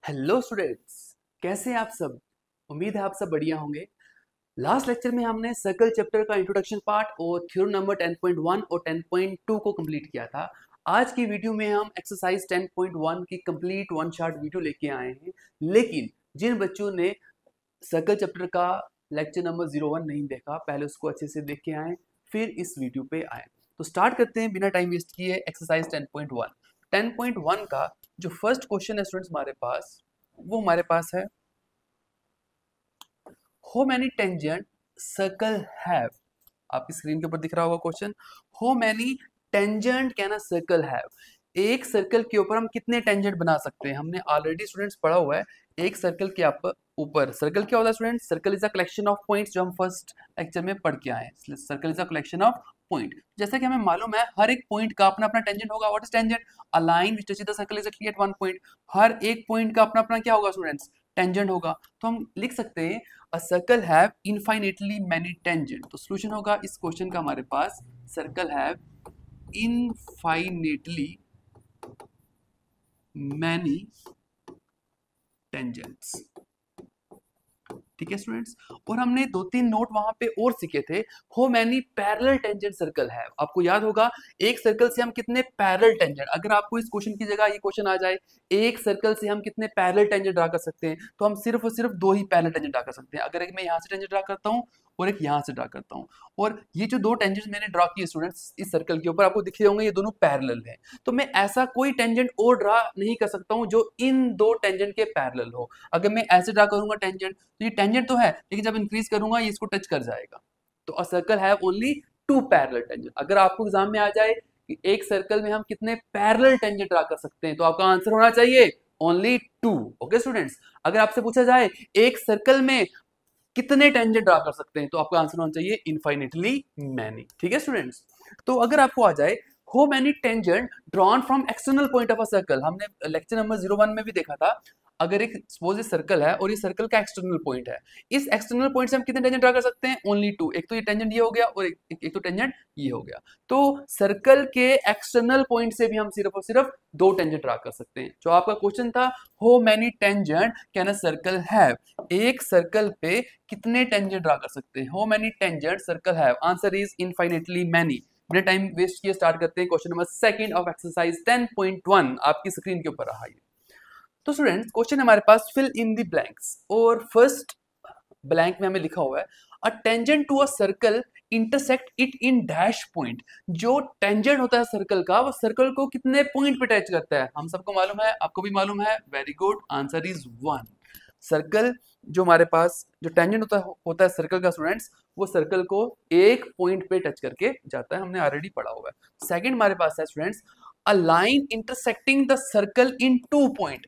Hello students, कैसे हैं आप सब। उम्मीद है आप सब बढ़िया होंगे। लास्ट लेक्चर में हमने सर्कल चैप्टर का इंट्रोडक्शन पार्ट और थ्योरम नंबर 10.1 और 10.2 को कंप्लीट किया था। आज की वीडियो में हम एक्सरसाइज 10.1 की कंप्लीट वन शॉट वीडियो लेके आए हैं। लेकिन जिन बच्चों ने सर्कल चैप्टर का लेक्चर नंबर 01 नहीं देखा, पहले उसको अच्छे से देख के आए, फिर इस वीडियो पे आए। तो स्टार्ट करते हैं बिना टाइम वेस्ट किए एक्सरसाइज 10.1। 10.1 का जो फर्स्ट क्वेश्चन है स्टूडेंट्स हमारे पास, वो हमारे पास है how many tangent circle have. आपकी स्क्रीन के ऊपर दिख रहा होगा question, how many tangent can a circle have. एक सर्कल के ऊपर हम कितने टेंजेंट बना सकते हैं। हमने ऑलरेडी स्टूडेंट्स पढ़ा हुआ है एक सर्कल के ऊपर सर्कल क्या होता है students. Circle is a collection of points, जो हम फर्स्ट लेक्चर में पढ़ के आए हैं। Circle is a collection of point. जैसा कि हमें मालूम है हर एक पॉइंट का अपना अपना टेंजेंट होगा। What is tangent? A line which touches the circle exactly at one point. हर एक पॉइंट का अपना अपना क्या होगा स्टूडेंट्स? टेंजेंट होगा। तो हम लिख सकते हैं a circle have infinitely many tangent. तो सॉल्यूशन होगा इस क्वेश्चन का हमारे पास, circle have infinitely many tangents. ठीक है स्टूडेंट्स। और हमने दो तीन नोट वहां पे और सीखे थे। How many parallel tangent circle है। आपको याद होगा एक सर्कल से हम कितने पैरेलल टेंजेंट, अगर आपको इस क्वेश्चन की जगह ये क्वेश्चन आ जाए एक सर्कल से हम कितने पैरेलल टेंजेंट ड्रा कर सकते हैं, तो हम सिर्फ और सिर्फ दो ही पैरेलल टेंजेंट ड्रा कर सकते हैं। अगर एक मैं यहाँ से टेंजेंट ड्रा करता हूँ और एक यहाँ से ड्रा करता हूँ, और ये जो दो टेंजेंट्स मैंने ड्रा किए स्टूडेंट्स इस सर्कल के ऊपर, आपको दिख रहे होंगे ये दोनों पैरेलल हैं। तो मैं ऐसा कोई टेंजेंट और ड्रा नहीं कर सकता हूँ जो इन दो टेंजेंट के पैरेलल हो। अगर मैं ऐसे ड्रा करूंगा टेंजेंट, तो ये टेंजेंट तो है लेकिन जब इंक्रीज करूंगा ये इसको टच कर जाएगा। तो a circle have only two parallel tangent. अगर आपको एग्जाम में आ जाए कि एक सर्कल में हम कितने पैरेलल टेंजेंट ड्रा कर सकते हैं, तो आपका आंसर होना चाहिए ओनली टू। Okay students. अगर आपसे पूछा जाए एक सर्कल में कितने टेंजेंट ड्रा कर सकते हैं, तो आपका आंसर होना चाहिए इनफाइनेटली मैनी। ठीक है स्टूडेंट्स। तो अगर आपको आ जाए how many tangent drawn from external point of a circle, हमने लेक्चर नंबर 01 में भी देखा था। अगर एक सपोज ये सर्कल है और ये सर्कल का एक्सटर्नल पॉइंट है, इस एक्सटर्नल पॉइंट से हम कितने टेंजेंट ड्रा कर सकते हैं? Only two. एक तो ये टेंजेंट ये हो गया और एक तो टेंजेंट ये हो गया। तो सर्कल के एक्सटर्नल पॉइंट से भी हम सिर्फ और सिर्फ दो टेंजेंट ड्रा कर सकते हैं। जो आपका क्वेश्चन था how many tangent can a circle have, एक सर्कल पे कितने टेंजेंट ड्रा कर सकते हैं। How many tangent circle have, answer is infinitely many. बिना टाइम वेस्ट किए स्टार्ट करते हैं question number second of exercise 10.1। आपकी स्क्रीन के ऊपर रहा है। तो स्टूडेंट्स क्वेश्चन हमारे पास फिल इन द ब्लैंक्स, और फर्स्ट ब्लैंक में हमें लिखा हुआ है a tangent to a circle intersect it in dash point. जो टेंजेंट होता है सर्कल का, वो सर्कल को कितने पॉइंट पे टच करता है? हम सबको मालूम है, आपको भी मालूम है। Very good, answer is one. Circle जो हमारे पास जो टेंजेंट होता है सर्कल का स्टूडेंट्स, वो सर्कल को एक पॉइंट पे टच करके जाता है। हमने ऑलरेडी पढ़ा हुआ है। सेकंड हमारे पास है students a line intersecting the circle in two point.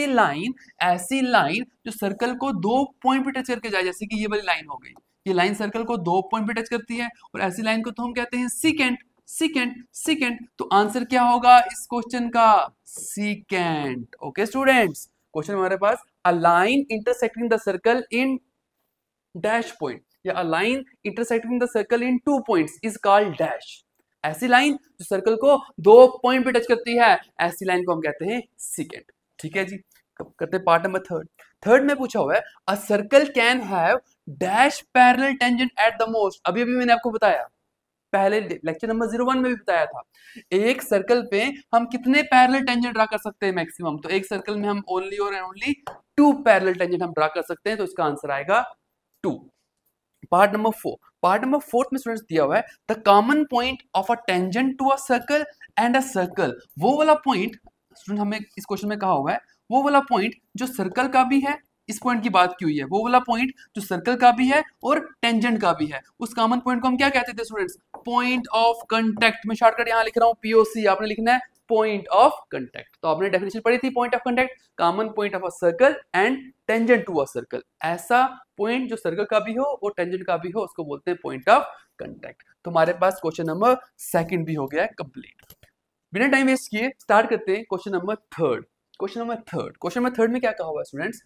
ऐसी लाइन जो सर्कल को दो पॉइंट पे टच करके जाए, जैसे कि ये वाली लाइन हो गई। ये लाइन सर्कल को दो पॉइंट पे टच करती है, और ऐसी लाइन को तो हम कहते हैं सीकेंट। सीकेंट। तो आंसर क्या होगा इस क्वेश्चन का? सीकेंट। Okay students. क्वेश्चन हमारे पास a line intersecting the circle in dash point, या a line intersecting the circle in two points is called dash. ऐसी लाइन जो सर्कल को दो पॉइंट पे टच करती है, ऐसी लाइन को हम कहते हैं सीकेंट। ठीक है जी। करते हैं पार्ट नंबर थर्ड। थर्ड में पूछा हुआ है a circle can have dash parallel tangent at the most. अभी अभी मैंने आपको बताया, पहले लेक्चर नंबर 01 में भी बताया था, एक सर्कल पे हम कितने पैरेलल टेंजेंट ड्रा कर सकते हैं मैक्सिमम। तो एक सर्कल में हम ओनली और ओनली टू पैरेलल टेंजेंट हम ड्रा कर सकते हैं। तो इसका आंसर आएगा two. Part number 4। Part number 4 में स्टूडेंट्स दिया हुआ है the common point of a tangent to a circle and a circle. वो वाला पॉइंट स्टूडेंट हमें इस क्वेश्चन में कहा हुआ है, वो वाला पॉइंट जो सर्कल का भी है, इस पॉइंट की बात की हुई है, वो वाला पॉइंट जो सर्कल का भी है और टेंजेंट का भी है, उस कॉमन पॉइंट को हम क्या कहते थे स्टूडेंट्स? Point of contact. मैं शॉर्टकट यहां लिख रहा हूं पीओसी, आपने लिखना है पॉइंट ऑफ कांटेक्ट। तो आपने डेफिनेशन पढ़ी थी point of contact, common point of a circle and tangent to a circle. ऐसा पॉइंट जो सर्कल का भी हो और टेंजेंट का भी हो, उसको बोलते हैं पॉइंट ऑफ कांटेक्ट। तो हमारे पास क्वेश्चन नंबर सेकंड भी हो गया है कंप्लीट। बिना टाइम वेस्ट किए स्टार्ट करते हैं question number third. Question number third में क्या कहा हुआ है students?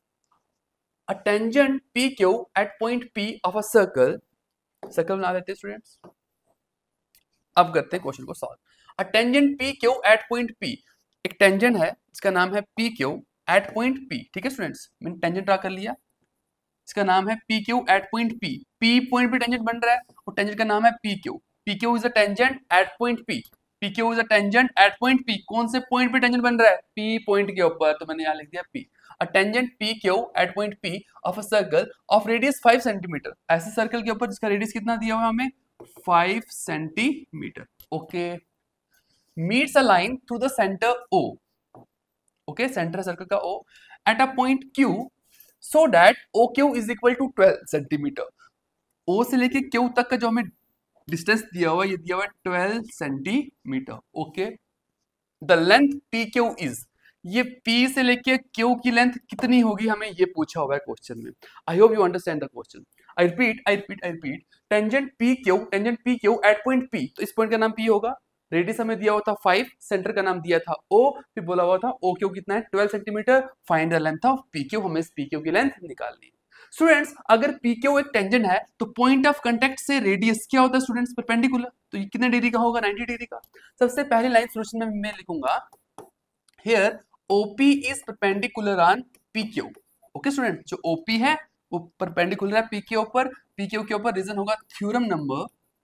A tangent P Q at point P of a circle. Circle बना लेते हैं स्टूडेंट्स। अब करते हैं क्वेश्चन को solve. A tangent P Q at point P, एक टेंजेंट है जिसका नाम है P Q, at point P. ठीक है स्टूडेंट्स, मैंने टेंजेंट ड्रा कर लिया, इसका नाम है P Q at point P. P point पे टेंजेंट बन रहा है और टेंजेंट का नाम है P Q. P Q is a tangent at point P. P Q is a tangent at point P. कौन से पॉइंट पे टेंजेंट बन रहा है? पी पॉइंट के ऊपर, तो मैंने यहाँ लिख दिया P. A tangent P Q at point P of a circle of radius 5 centimetre. ऐसे सर्कल के ऊपर जिसका रेडियस कितना दिया हुआ हमें? 5 centimetre. Okay, meets a line through the centre O. Okay, centre circle का O at a point Q so that O Q is equal to 12 centimetre. O से लेके क्यू तक का जो हमें डिस्टेंस दिया हुआ, ये दिया हुआ 12 centimetre. Okay, the length P Q is, ये पी से लेके क्यू की लेंथ कितनी होगी हमें ये पूछा हुआ है क्वेश्चन में। I hope you understand the question. I repeat, tangent P Q at point P, तो इस पॉइंट का नाम पी होगा, रेडियस हमें दिया हुआ था 5, सेंटर का नाम दिया था ओ, फिर बोला हुआ था ओ क्यू कितना है 12 centimetre, find the length of P Q, हमें इस पी क्यू की लेंथ निकालनी है। स्टूडेंट्स, अगर पी क्यू एक टेंजेंट है तो पॉइंट ऑफ कांटेक्ट से रेडियस क्या होता है स्टूडेंट्स? परपेंडिकुलर। तो ये कितने डिग्री का होगा? 90 डिग्री का। सबसे पहली लाइन सोल्यूशन में मैं लिखूंगा here OP is perpendicular on P Q. Okay student, जो ओपी है वो परपेंडिकुलर है पी क्यू ऊपर। पी क्यू के ऊपर रीजन होगा थ्योरम नंबर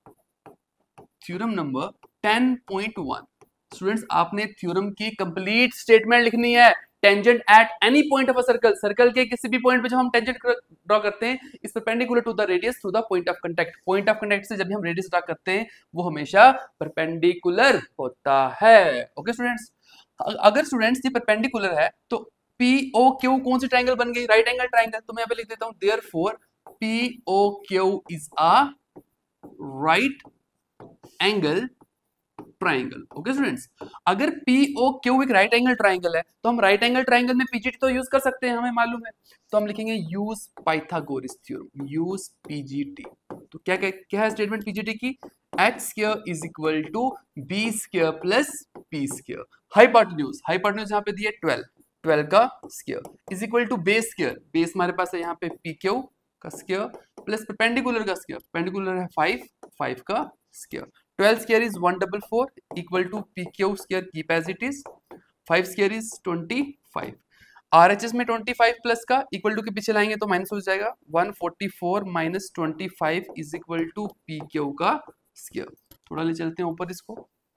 10.1। स्टूडेंट्स, आपने थ्योरम की कंप्लीट स्टेटमेंट लिखनी है। Tangent at any point of a circle, circle के किसी भी पॉइंट पे जब हम टेंजेंट ड्रॉ करते हैं, इस perpendicular to the radius through the point of contact. Point of contact से जब भी हम रेडियस ड्रॉ करते हैं वो हमेशा परपेंडिकुलर होता है। ओके स्टूडेंट्स, अगर स्टूडेंट्स ये परपेंडिकुलर है तो पी ओ क्यू कौन सी ट्राइंगल बन गई? Right angle triangle. तो मैं यहाँ पे लिख देता हूं therefore P O Q is a right angle triangle. Okay students, अगर POQ एक राइट एंगल ट्राइंगल है तो हम राइट एंगल ट्राइंगल में पीजीटी तो यूज कर सकते हैं, हमें मालूम है। तो हम लिखेंगे use Pythagoras theorem, use PGT. तो क्या है स्टेटमेंट पीजीटी की? h square is equal to b square plus p square. Hypotenuse यहाँ पे दिया 12 का square is equal to base square. Base हमारे पास है यहाँ पे PQ का स्क्वायर प्लस परपेंडिकुलर का स्क्वायर, परपेंडिकुलर है 5 का square. 12 square is 144 equal to PQ square, keep as it is। 5 square is 25। RHS में 25 प्लस का इक्वल टू के पीछे लाएंगे तो माइनस हो जाएगा। 144 minus 25 is equal to PQ का स्क्वायर। थोड़ा ले चलते हैं ऊपर इसको,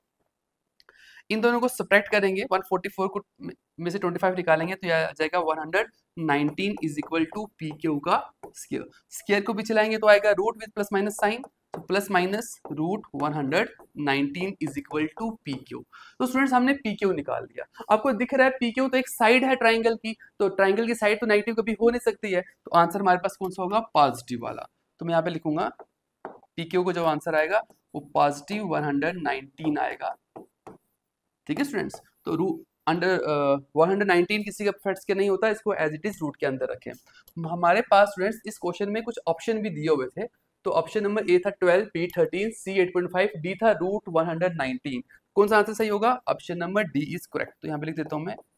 इन दोनों को सब्ट्रैक्ट करेंगे, 144 को में से 25 निकालेंगे तो यह आ जाएगा 119 इज इक्वल टू PQ का स्क्वायर। स्क्वायर को पीछे लाएंगे तो आएगा root with plus minus sign, तो plus minus root 119 is equal to PQ। तो स्टूडेंट्स, हमने PQ निकाल दिया। आपको दिख रहा है PQ तो एक साइड है ट्राइंगल की, तो ट्राइंगल की साइड तो नेगेटिव कभी हो नहीं सकती है, तो आंसर हमारे पास कौन सा होगा? पॉजिटिव वाला। तो मैं यहाँ पे लिखूंगा PQ को जो आंसर आएगा वो पॉजिटिव 119 आएगा। ठीक है स्टूडेंट्स, तो अंडर 119 किसी का फैक्ट्स के नहीं होता, इसको एज इट इज रूट के अंदर रखें। हमारे पास स्टूडेंट्स इस क्वेश्चन में कुछ ऑप्शन भी दिए हुए थे, तो ऑप्शन नंबर ए था 12, बी 13, सी 8.5, डी था रूट 119। कौन सा आंसर सही होगा? Option number D is correct. तो यहाँ पे लिख देता हूं मैं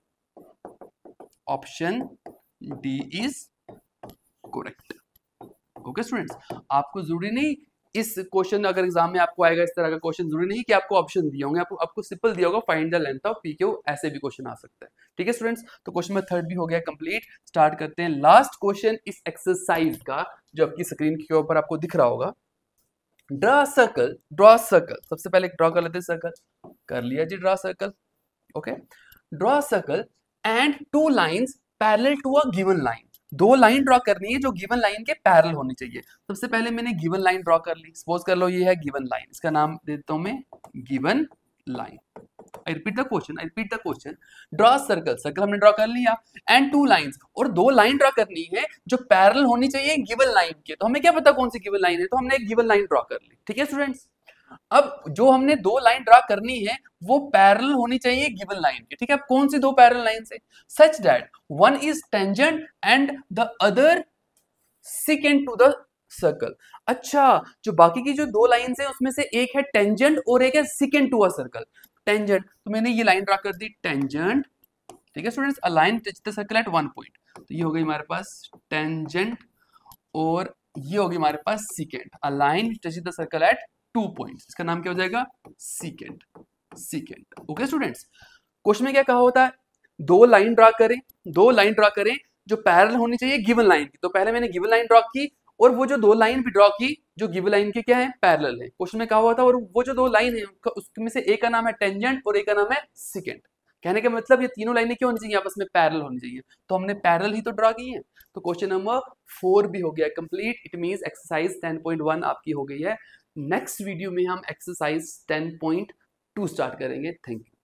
option D is correct. Okay students, आपको जरूरी नहीं इस क्वेश्चन अगर एग्जाम में आपको आएगा इस तरह का क्वेश्चन, जरूरी नहीं कि आपको ऑप्शन दिए होंगे, आपको सिंपल दिया होगा find the length of PQ, ऐसे भी क्वेश्चन आ सकता है। ठीक है स्टूडेंट्स, तो क्वेश्चन नंबर 3 भी हो गया कंप्लीट। स्टार्ट करते हैं लास्ट क्वेश्चन इस एक्सरसाइज का, जो आपकी स्क्रीन के ऊपर आपको दिख रहा होगा। Draw circle, draw circle. सबसे पहले ड्रॉ कर लेते हैं सर्कल। कर लिया जी draw circle. Okay, draw circle and 2 lines parallel to a given line. 2 line draw करनी है जो गिवन लाइन के पैरेलल होनी चाहिए। सबसे पहले मैंने गिवन लाइन ड्रॉ कर ली, सपोज कर लो ये है गिवन लाइन, इसका नाम देता हूं मैं given line. I repeat the question, draw circle, circle हमने ड्रॉ कर लिया, एंड 2 लाइंस, और 2 लाइन ड्रॉ करनी है जो पैरेलल होनी चाहिए गिवन लाइन के। तो हमें क्या पता कौन सी गिवन लाइन है, तो हमने एक गिवन लाइन ड्रॉ कर ली। ठीक है स्टूडेंट्स, अब जो हमने 2 लाइन ड्रॉ करनी है वो पैरेलल होनी चाहिए गिवन लाइन के। ठीक है, अब कौन सी 2 पैरेलल लाइंस है? Such that one is tangent and the other secant to the circle. अच्छा, जो बाकी की जो 2 लाइंस है उसमें से एक है टेंजेंट और एक है secant to a circle. Tangent, तो मैंने ये लाइन ड्रॉ कर दी टेंजेंट। ठीक है students, a line touch the circle at 1 point, तो ये हो गई हमारे पास टेंजेंट, और ये होगी हमारे पास secant. A line touch the circle at 2 points, इसका नाम क्या हो जाएगा? सेकेंड। ओके स्टूडेंट्स, क्वेश्चन में क्या कहा होता है? दो लाइन ड्रा करें, दो लाइन ड्रा करें जो पैरेलल होनी चाहिए गिवन लाइन की। तो पहले मैंने गिवन लाइन ड्रा की और वो जो दो लाइन भी ड्रा की जो गिवन लाइन के क्या है, पैरेलल है। क्वेश्चन में कहा हुआ था और वो जो दो लाइन है उसमें से एक का नाम है टेंजेंट और एक का नाम है सिकेंट। कहने का मतलब ये तीनों लाइनें क्यों होनी चाहिए, आपस में पैरेलल होनी चाहिए। तो हमने पैरेलल ही तो ड्रा की है। तो क्वेश्चन नंबर 4 भी हो गया कंप्लीट। इट मींस एक्सरसाइज 10.1 आपकी हो गई है। नेक्स्ट वीडियो में हम एक्सरसाइज 10.2 स्टार्ट करेंगे। Thank you.